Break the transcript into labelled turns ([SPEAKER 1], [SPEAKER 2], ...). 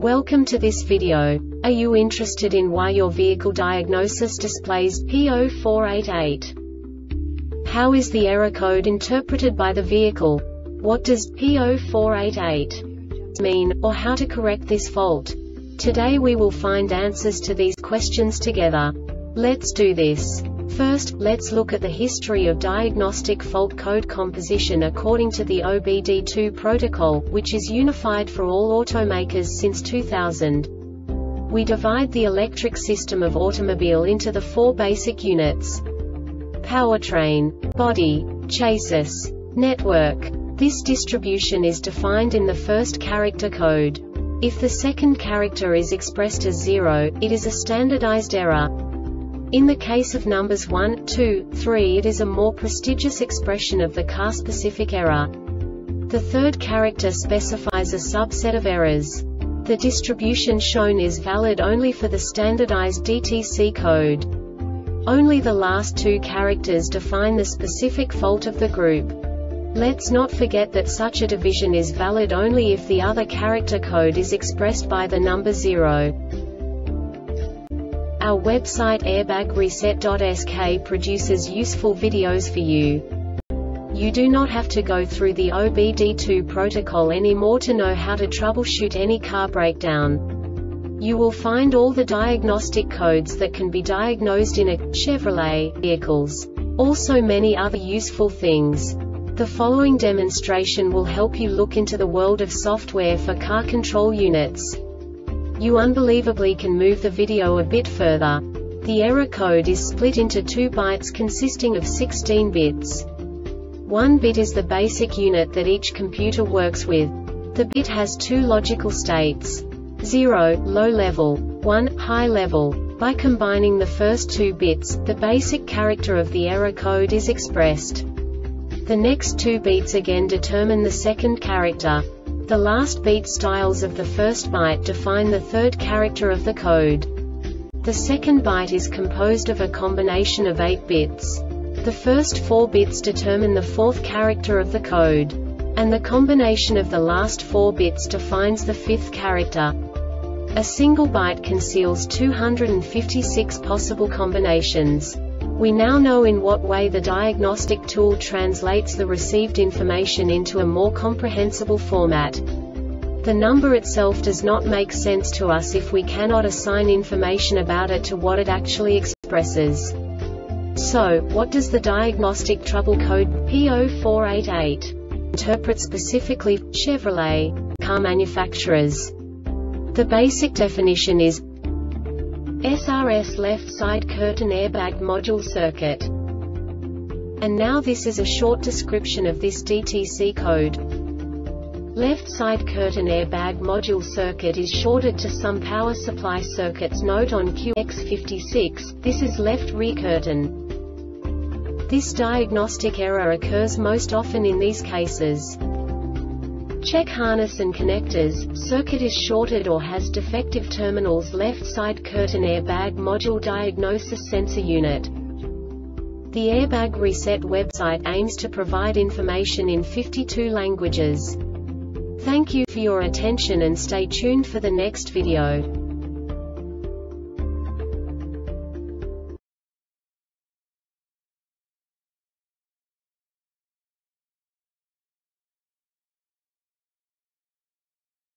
[SPEAKER 1] Welcome to this video. Are you interested in why your vehicle diagnosis displays P0488? How is the error code interpreted by the vehicle? What does P0488 mean, or how to correct this fault? Today we will find answers to these questions together. Let's do this. First, let's look at the history of diagnostic fault code composition according to the OBD2 protocol, which is unified for all automakers since 2000. We divide the electric system of automobile into the four basic units: powertrain, body, chassis, network. This distribution is defined in the first character code. If the second character is expressed as 0, it is a standardized error. In the case of numbers 1, 2, 3, it is a more prestigious expression of the car-specific error. The third character specifies a subset of errors. The distribution shown is valid only for the standardized DTC code. Only the last two characters define the specific fault of the group. Let's not forget that such a division is valid only if the other character code is expressed by the number 0. Our website airbagreset.sk produces useful videos for you. You do not have to go through the OBD2 protocol anymore to know how to troubleshoot any car breakdown. You will find all the diagnostic codes that can be diagnosed in a Chevrolet vehicles. Also many other useful things. The following demonstration will help you look into the world of software for car control units. You unbelievably can move the video a bit further. The error code is split into 2 bytes consisting of 16 bits. 1 bit is the basic unit that each computer works with. The bit has 2 logical states: 0, low level, 1, high level. By combining the first 2 bits, the basic character of the error code is expressed. The next 2 beats again determine the second character. The last beat styles of the first byte define the third character of the code. The second byte is composed of a combination of 8 bits. The first 4 bits determine the fourth character of the code. And the combination of the last 4 bits defines the fifth character. A single byte conceals 256 possible combinations. We now know in what way the diagnostic tool translates the received information into a more comprehensible format. The number itself does not make sense to us if we cannot assign information about it to what it actually expresses. So, what does the diagnostic trouble code P0488 interpret specifically for Chevrolet car manufacturers? The basic definition is SRS left side curtain airbag module circuit. And now this is a short description of this DTC code. Left side curtain airbag module circuit is shorted to some power supply circuits. Note on QX56, this is left rear curtain. This diagnostic error occurs most often in these cases: check harness and connectors, circuit is shorted or has defective terminals. Left side curtain airbag module diagnosis sensor unit. The Airbag Reset website aims to provide information in 52 languages. Thank you for your attention and stay tuned for the next video.